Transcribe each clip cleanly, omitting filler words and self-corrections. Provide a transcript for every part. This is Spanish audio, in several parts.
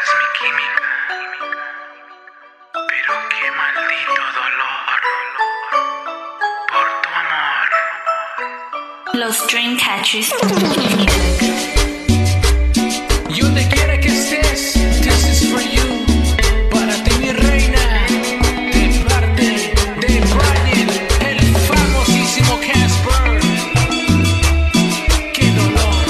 eres mi química, pero qué maldito dolor por tu amor. Los Dreamcatchers. Y donde quiera que estés, this is for you. Para ti, mi reina, de parte de Brian, el famosísimo Casper. Qué dolor.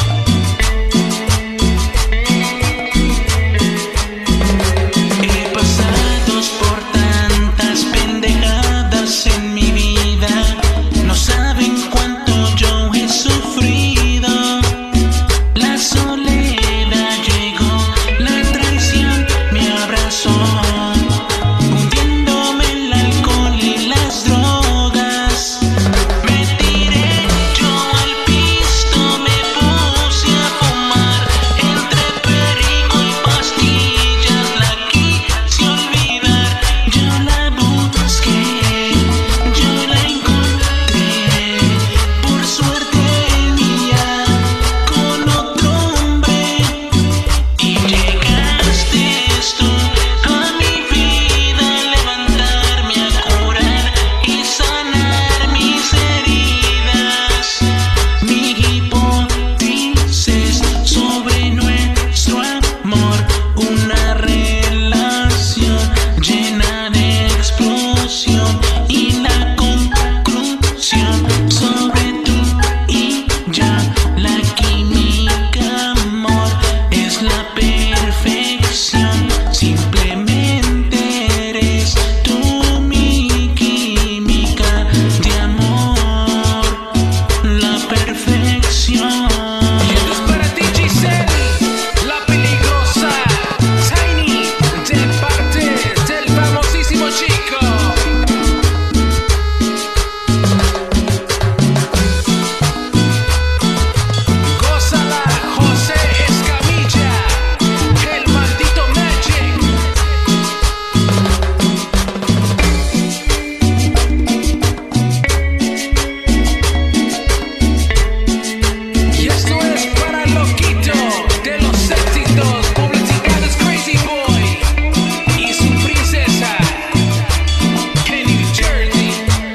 He pasado por tantas pendejadas en mi vida. No saben cuánto yo he sufrido. La soledad llegó, la traición me abrazó, hundiéndome el alcohol y las drogas. Me tiré yo al piso, me puse a fumar, entre perico y pastillas la quise olvidar. Yo la busqué, yo la encontré, por suerte mía, con otro hombre. Y llegaste tú a mi vida, a levantarme, a curar y sanar mis heridas. Mi hipótesis sobre nuestro amor, una relación llena de explosión, y la conclusión sobre tú y yo, la química, amor, es la perfección. Simplemente eres tú mi química de amor, la perfección. Y esto es para ti, Giselle, la peligrosa Tiny, de parte del famosísimo Chico. Gózala, José Escamilla, el maldito Magic. Y esto es para el loquito de los éxitos, publicitarios Crazy Boy y su princesa en New Jersey.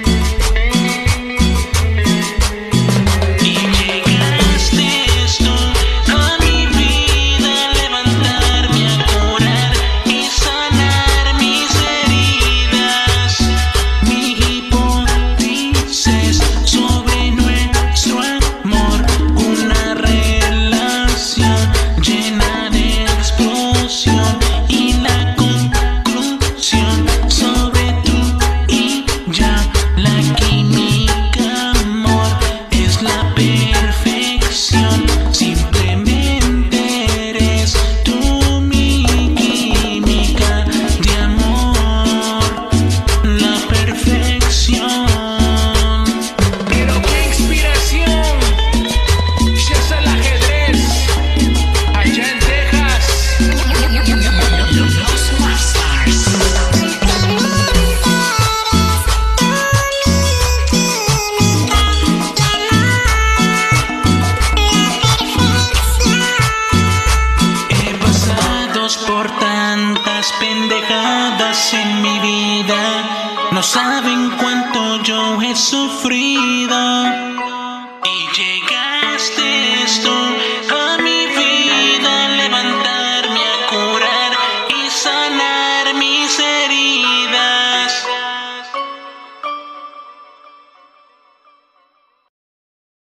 Y llegaste tú a mi vida, a levantarme, a curar y sanar mis heridas. Mi hipótesis sobre nuestro amor, una relación llena de explosión, y la conclusión sobre tú y yo, la química, amor, es la perfección. Simplemente eres tú mi química de amor, la perfección. Pero qué inspiración, si es el ajedrez allá en Texas. Los Rockstars. He pasado por tantas pendejadas en mi vida. No saben cuánto yo he sufrido. Y llegaste